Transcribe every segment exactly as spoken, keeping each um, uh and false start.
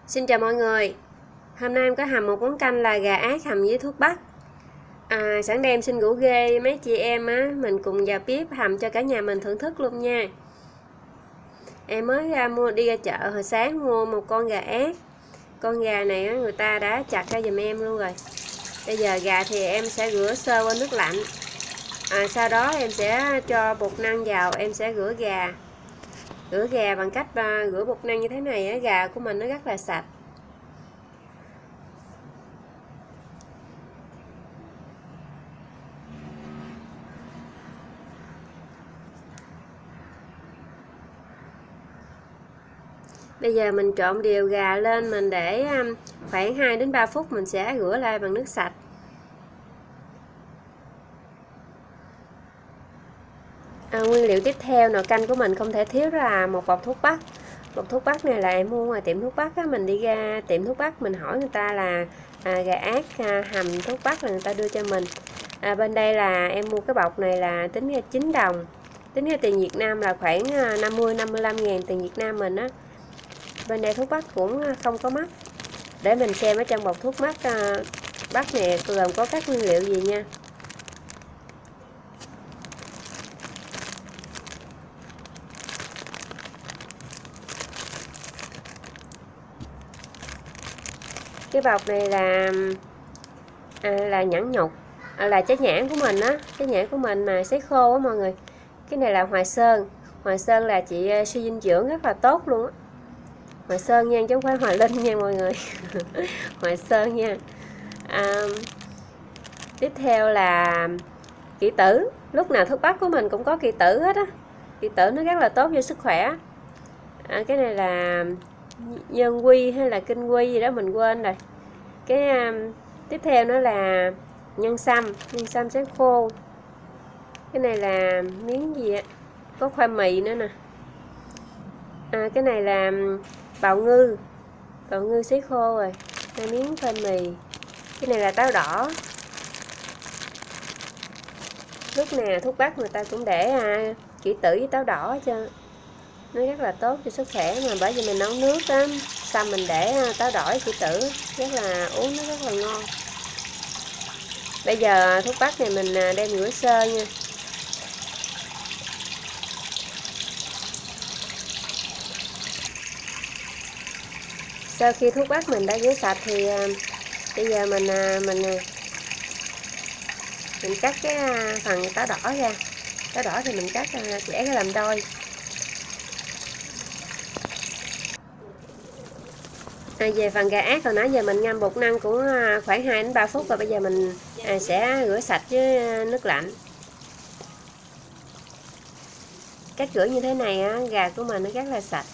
Xin chào mọi người. Hôm nay em có hầm một món canh là gà ác hầm với thuốc bắc. À, sẵn đây em xin rủ ghê mấy chị em á, mình cùng vào bếp hầm cho cả nhà mình thưởng thức luôn nha. Em mới ra mua đi ra chợ hồi sáng mua một con gà ác. Con gà này á, người ta đã chặt ra giùm em luôn rồi. Bây giờ gà thì em sẽ rửa sơ qua nước lạnh. À, sau đó em sẽ cho bột năng vào, em sẽ rửa gà. Rửa gà bằng cách uh, rửa bột năng như thế này á, gà của mình nó rất là sạch. Bây giờ mình trộn đều gà lên, mình để khoảng hai đến ba phút, mình sẽ rửa lại bằng nước sạch. À, nguyên liệu tiếp theo nồi canh của mình không thể thiếu là một bọc thuốc bắc. Bọc thuốc bắc này là em mua ngoài tiệm thuốc bắc á, mình đi ra tiệm thuốc bắc mình hỏi người ta là à, gà ác à, hầm thuốc bắc là người ta đưa cho mình. À, bên đây là em mua cái bọc này là tính ra chín đồng, tính ra tiền Việt Nam là khoảng năm mươi năm mươi lăm ngàn tiền Việt Nam mình á. Bên đây thuốc bắc cũng không có mắc. Để mình xem ở trong bọc thuốc bắc uh, bắc này gồm có các nguyên liệu gì nha. Cái bọc này là à, là nhãn nhục, à, là trái nhãn của mình á, trái nhãn của mình mà sấy khô á mọi người. Cái này là Hoài Sơn. Hoài Sơn là chị suy dinh dưỡng rất là tốt luôn á. Hoài Sơn nha, chứ không phải Hoài Linh nha mọi người. Hoài Sơn nha. À, tiếp theo là kỷ tử. Lúc nào thuốc bắc của mình cũng có kỷ tử hết á. Kỷ tử nó rất là tốt cho sức khỏe. À, cái này là nhân quy hay là kinh quy gì đó mình quên rồi. Cái um, tiếp theo nó là nhân sâm, nhân sâm sấy khô. Cái này là miếng gì á, có khoai mì nữa nè. À, cái này là bào ngư, bào ngư sấy khô rồi, hai miếng khoai mì. Cái này là táo đỏ. Lúc nào thuốc bắc người ta cũng để à, kỷ tử với táo đỏ cho nó rất là tốt cho sức khỏe, mà bởi vì mình nấu nước á, xong mình để táo đỏ kỷ tử rất là uống nó rất là ngon. Bây giờ thuốc bắc này mình đem rửa sơ nha. Sau khi thuốc bắc mình đã rửa sạch thì bây giờ mình mình mình cắt cái phần táo đỏ ra. Táo đỏ thì mình cắt chẻ ra làm đôi. À, về phần gà ác hồi nãy giờ mình ngâm bột năng cũng khoảng hai đến ba phút rồi, bây giờ mình à, sẽ rửa sạch với nước lạnh. Cách rửa như thế này á, gà của mình nó rất là sạch.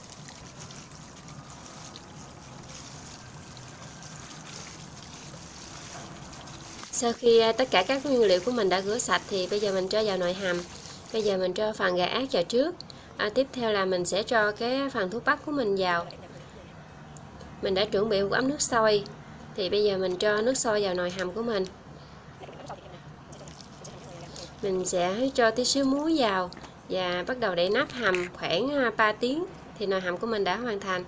Sau khi tất cả các nguyên liệu của mình đã rửa sạch thì bây giờ mình cho vào nồi hầm. Bây giờ mình cho phần gà ác vào trước. À, tiếp theo là mình sẽ cho cái phần thuốc bắc của mình vào. Mình đã chuẩn bị một ấm nước sôi. Thì bây giờ mình cho nước sôi vào nồi hầm của mình. Mình sẽ cho tí xíu muối vào và bắt đầu đậy nắp hầm khoảng ba tiếng thì nồi hầm của mình đã hoàn thành.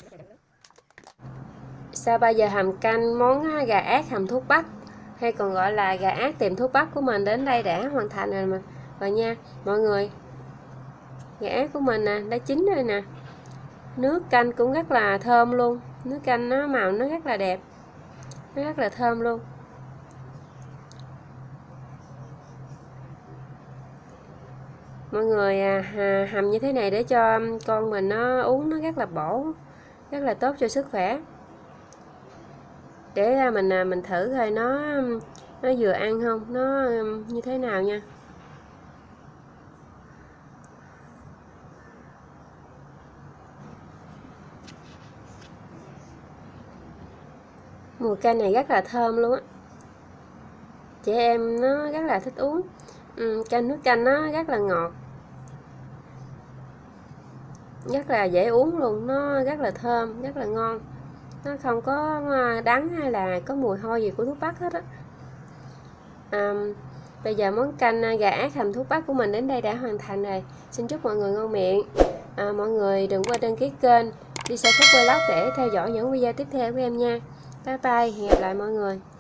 Sau ba giờ hầm canh, món gà ác hầm thuốc bắc hay còn gọi là gà ác tiệm thuốc bắc của mình đến đây đã hoàn thành rồi mà rồi nha mọi người. Gà ác của mình nè đã chín rồi nè, nước canh cũng rất là thơm luôn, nước canh nó màu nó rất là đẹp, nó rất là thơm luôn. Mọi người à, hầm như thế này để cho con mình nó uống, nó rất là bổ, rất là tốt cho sức khỏe. Để mình mình thử coi nó nó vừa ăn không, nó như thế nào nha. Mùi canh này rất là thơm luôn á, trẻ em nó rất là thích uống. Ừ, canh nước canh nó rất là ngọt, rất là dễ uống luôn, nó rất là thơm, rất là ngon, nó không có đắng hay là có mùi hôi gì của thuốc bắc hết á. À, bây giờ món canh gà ác hầm thuốc bắc của mình đến đây đã hoàn thành rồi. Xin chúc mọi người ngon miệng. À, mọi người đừng quên đăng ký kênh Lisa Food Vlog để theo dõi những video tiếp theo của em nha. Bye bye, hẹn gặp lại mọi người.